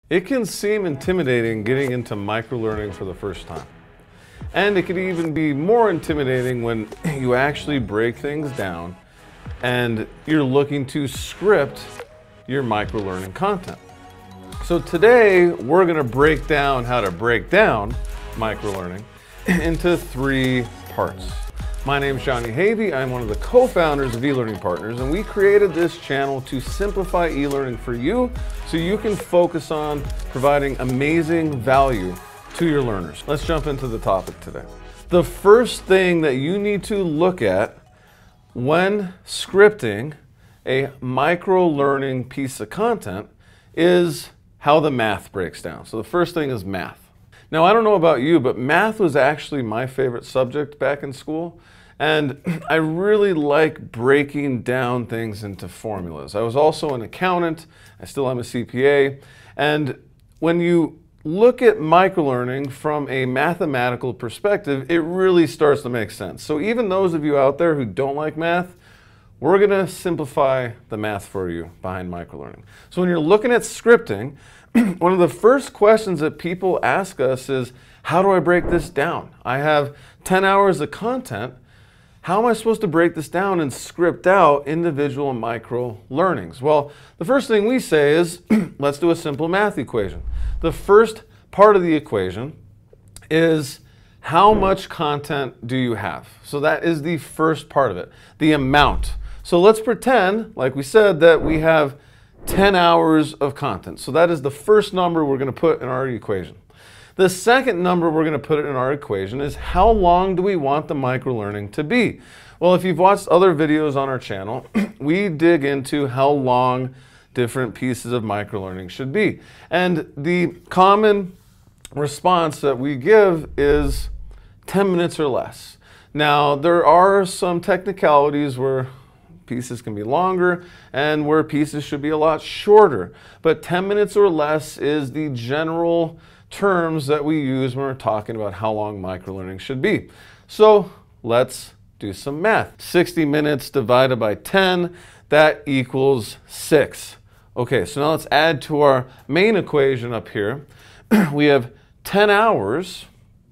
It can seem intimidating getting into microlearning for the first time. And it could even be more intimidating when you actually break things down and you're looking to script your microlearning content. So today we're going to break down how to break down microlearning into 3 parts. My name is Johnny Havey. I'm one of the co-founders of eLearning Partners, and we created this channel to simplify e-learning for you so you can focus on providing amazing value to your learners. Let's jump into the topic today. The first thing that you need to look at when scripting a micro-learning piece of content is how the math breaks down. So the first thing is math. Now, I don't know about you, but math was actually my favorite subject back in school. And I really like breaking down things into formulas. I was also an accountant. I still am a CPA. And when you look at microlearning from a mathematical perspective, it really starts to make sense. So even those of you out there who don't like math, we're going to simplify the math for you behind microlearning. So when you're looking at scripting, one of the first questions that people ask us is, how do I break this down? I have 10 hours of content. How am I supposed to break this down and script out individual micro learnings? Well, the first thing we say is, let's do a simple math equation. The first part of the equation is how much content do you have? So that is the first part of it, the amount. So let's pretend, like we said, that we have 10 hours of content. So that is the first number we're going to put in our equation. The second number we're going to put in our equation is how long do we want the microlearning to be? Well, if you've watched other videos on our channel, we dig into how long different pieces of microlearning should be. And the common response that we give is 10 minutes or less. Now, there are some technicalities where pieces can be longer and where pieces should be a lot shorter. But 10 minutes or less is the general terms that we use when we're talking about how long microlearning should be. So let's do some math. 60 minutes divided by 10, that equals 6. Okay, so now let's add to our main equation up here. We have 10 hours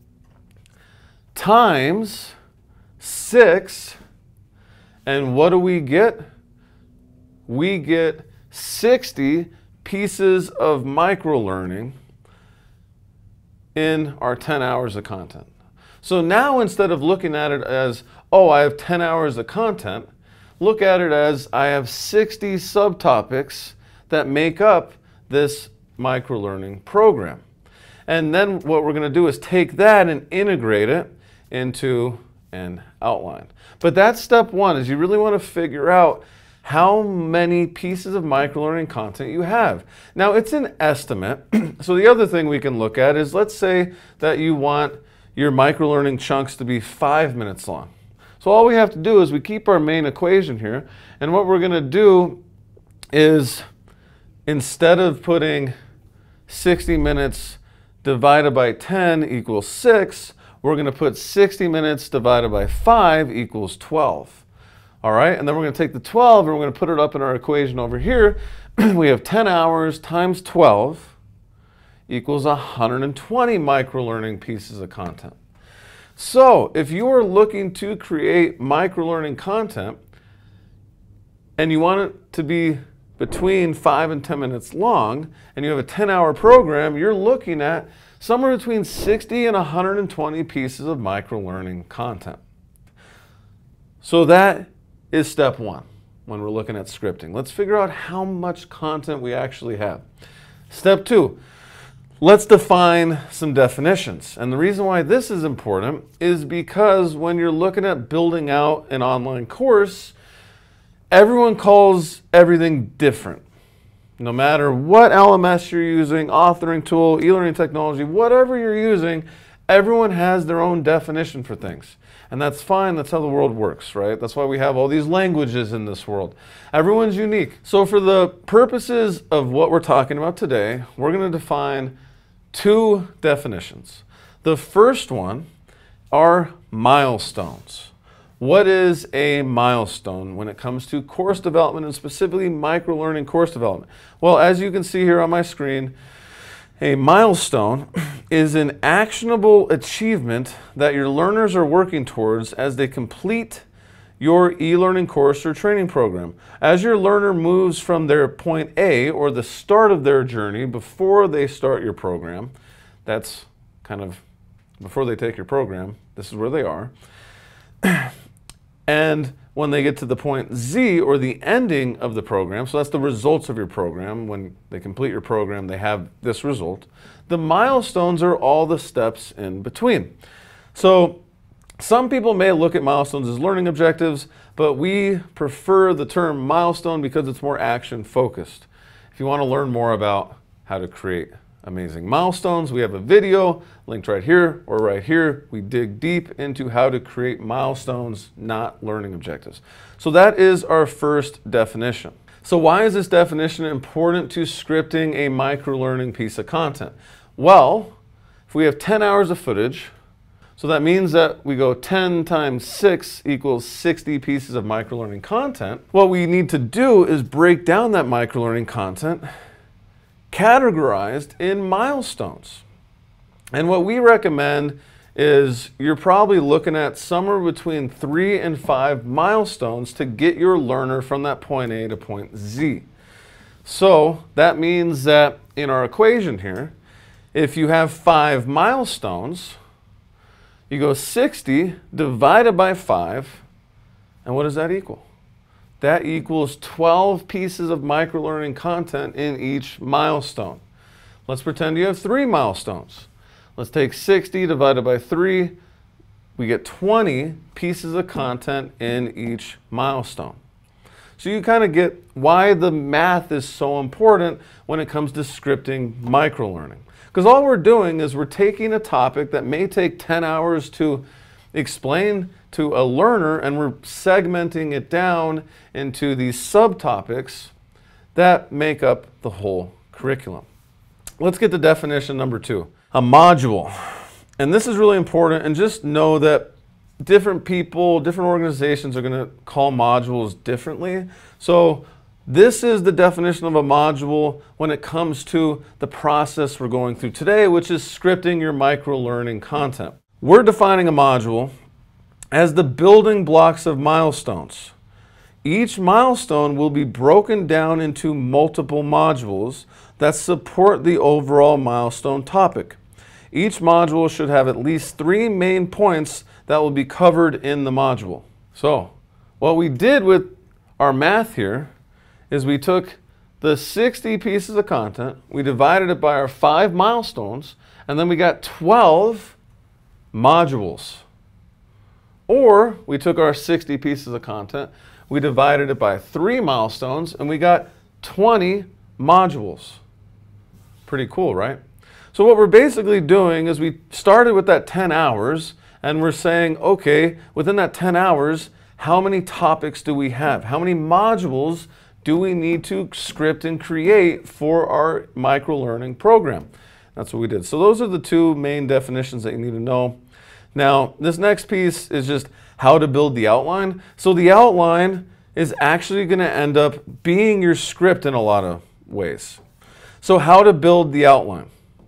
times 6, and what do we get? We get 60 pieces of microlearning in our 10 hours of content. So now instead of looking at it as, oh, I have 10 hours of content, look at it as I have 60 subtopics that make up this microlearning program. And then what we're going to do is take that and integrate it into an outline. But that's step one, is you really want to figure out how many pieces of microlearning content you have. Now, it's an estimate. So the other thing we can look at is, let's say that you want your microlearning chunks to be 5 minutes long. So all we have to do is we keep our main equation here, and what we're going to do is, instead of putting 60 minutes divided by 10 equals 6, we're going to put 60 minutes divided by 5 equals 12. All right, and then we're going to take the 12 and we're going to put it up in our equation over here. We have 10 hours times 12 equals 120 microlearning pieces of content. So if you are looking to create microlearning content and you want it to be between 5 and 10 minutes long, and you have a 10-hour program, you're looking at somewhere between 60 and 120 pieces of microlearning content. So that is step one when we're looking at scripting. Let's figure out how much content we actually have. Step two, let's define some definitions. And the reason why this is important is because when you're looking at building out an online course, everyone calls everything different. No matter what LMS you're using, authoring tool, e-learning technology, whatever you're using, everyone has their own definition for things. And that's fine, that's how the world works, right? That's why we have all these languages in this world. Everyone's unique. So for the purposes of what we're talking about today, we're going to define 2 definitions. The first one are milestones. What is a milestone when it comes to course development, and specifically microlearning course development? Well, as you can see here on my screen, A milestone is an actionable achievement that your learners are working towards as they complete your e-learning course or training program. As your learner moves from their point A, or the start of their journey before they start your program, that's kind of before they take your program, this is where they are. And when they get to the point Z, or the ending of the program, so that's the results of your program. When they complete your program, they have this result. The milestones are all the steps in between. So some people may look at milestones as learning objectives, but we prefer the term milestone because it's more action focused. If you want to learn more about how to create amazing milestones, we have a video linked right here or right here. We dig deep into how to create milestones, not learning objectives. So that is our first definition. So why is this definition important to scripting a micro-learning piece of content? Well, if we have 10 hours of footage, so that means that we go 10 times 6 equals 60 pieces of micro-learning content. What we need to do is break down that micro-learning content categorized in milestones. And what we recommend is you're probably looking at somewhere between 3 and 5 milestones to get your learner from that point A to point Z. So that means that in our equation here, if you have 5 milestones, you go 60 divided by 5, and what does that equal? That equals 12 pieces of micro-learning content in each milestone. Let's pretend you have 3 milestones. Let's take 60 divided by 3. We get 20 pieces of content in each milestone. So you kind of get why the math is so important when it comes to scripting micro-learning. Because all we're doing is we're taking a topic that may take 10 hours to explain to a learner, and we're segmenting it down into these subtopics that make up the whole curriculum. Let's get to definition number 2, a module. And this is really important, and just know that different people, different organizations are going to call modules differently. So this is the definition of a module when it comes to the process we're going through today, which is scripting your micro-learning content. We're defining a module as the building blocks of milestones. Each milestone will be broken down into multiple modules that support the overall milestone topic. Each module should have at least 3 main points that will be covered in the module. So what we did with our math here is we took the 60 pieces of content, we divided it by our 5 milestones, and then we got 12 modules. Or we took our 60 pieces of content, we divided it by 3 milestones, and we got 20 modules. Pretty cool, right? So what we're basically doing is we started with that 10 hours, and we're saying, okay, within that 10 hours, how many topics do we have? How many modules do we need to script and create for our micro-learning program? That's what we did. So those are the 2 main definitions that you need to know. Now, this next piece is just how to build the outline. So the outline is actually going to end up being your script in a lot of ways. So how to build the outline.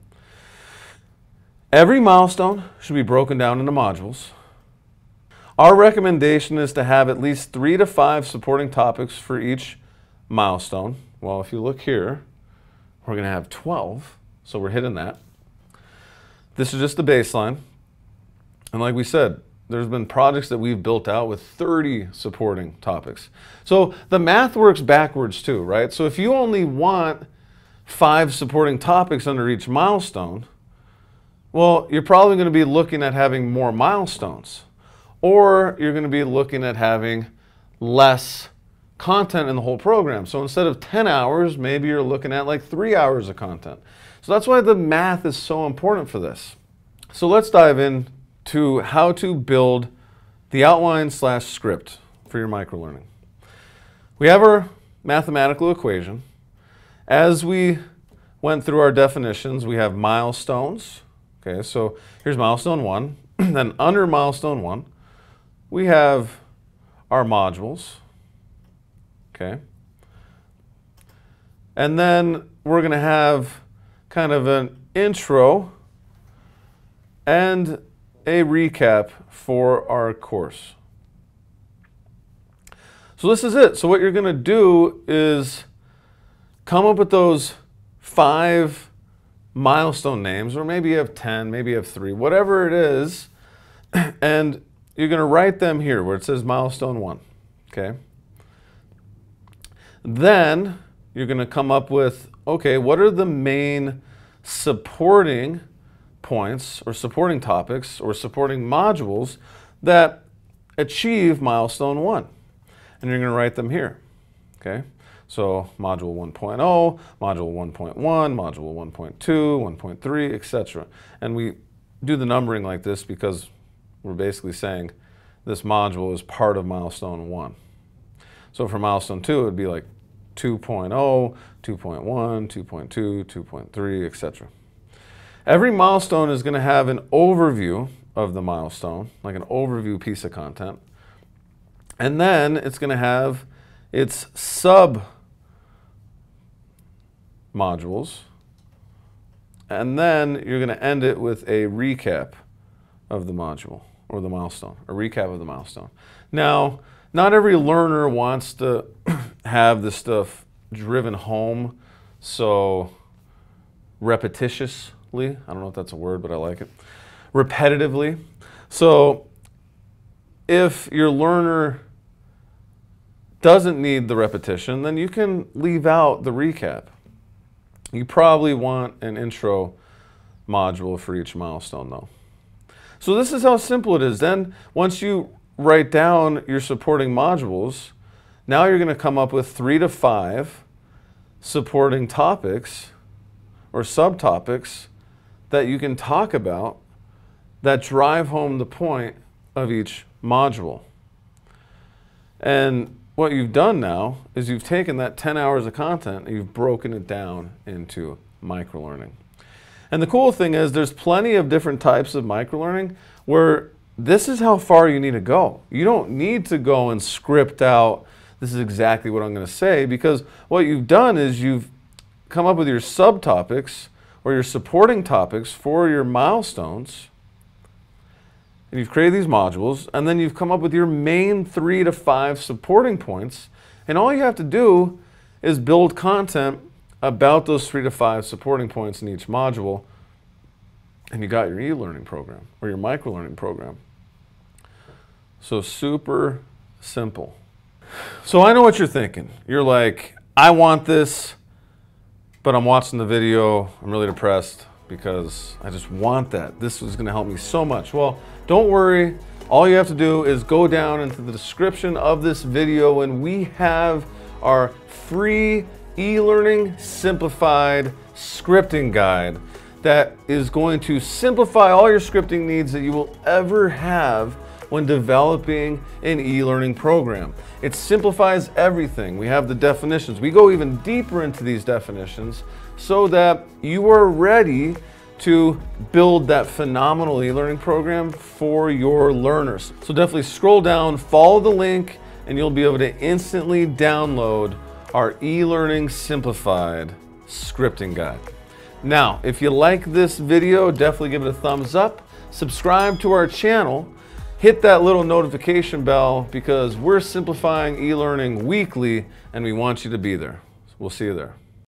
Every milestone should be broken down into modules. Our recommendation is to have at least 3 to 5 supporting topics for each milestone. Well, if you look here, we're going to have 12, so we're hitting that. This is just the baseline. And like we said, there's been projects that we've built out with 30 supporting topics. So the math works backwards too, right? So if you only want 5 supporting topics under each milestone, well, you're probably going to be looking at having more milestones, or you're going to be looking at having less content in the whole program. So instead of 10 hours, maybe you're looking at like 3 hours of content. So that's why the math is so important for this. So let's dive in to how to build the outline / script for your micro-learning. We have our mathematical equation. As we went through our definitions, we have milestones. Okay, so here's milestone 1. Then under milestone 1, we have our modules. Okay. And then we're going to have kind of an intro and a recap for our course. So this is it. So what you're going to do is come up with those 5 milestone names, or maybe you have 10, maybe you have 3, whatever it is, and you're going to write them here where it says milestone 1, okay? Then you're going to come up with, okay, what are the main supporting points or supporting topics or supporting modules that achieve milestone 1? And you're going to write them here, okay? So module 1.0, module 1.1, module 1.2, 1.3, etc. And we do the numbering like this because we're basically saying this module is part of milestone 1. So for milestone 2, it would be like 2.0, 2.1, 2.2, 2.3, etc. Every milestone is going to have an overview of the milestone, like an overview piece of content. And then it's going to have its sub modules. And then you're going to end it with a recap of the module or the milestone, a recap of the milestone. Now, not every learner wants to have this stuff driven home so repetitiously. I don't know if that's a word, but I like it. Repetitively. So if your learner doesn't need the repetition, then you can leave out the recap. You probably want an intro module for each milestone though. So this is how simple it is. Then once you write down your supporting modules, now you're going to come up with 3 to 5 supporting topics or subtopics that you can talk about that drive home the point of each module. And what you've done now is you've taken that 10 hours of content and you've broken it down into microlearning. And the cool thing is there's plenty of different types of microlearning where this is how far you need to go. You don't need to go and script out, this is exactly what I'm going to say, because what you've done is you've come up with your subtopics or your supporting topics for your milestones. And you've created these modules, and then you've come up with your main 3 to 5 supporting points. And all you have to do is build content about those 3 to 5 supporting points in each module, and you got your e-learning program or your microlearning program. So super simple. So I know what you're thinking. You're like, I want this, but I'm watching the video. I'm really depressed because I just want that. This is going to help me so much. Well, don't worry. All you have to do is go down into the description of this video and we have our free eLearning Simplified scripting guide that is going to simplify all your scripting needs that you will ever have when developing an e-learning program. It simplifies everything. We have the definitions. We go even deeper into these definitions so that you are ready to build that phenomenal e-learning program for your learners. So definitely scroll down, follow the link, and you'll be able to instantly download our eLearning Simplified scripting guide. Now, if you like this video, definitely give it a thumbs up, subscribe to our channel, hit that little notification bell because we're simplifying e-learning weekly and we want you to be there. We'll see you there.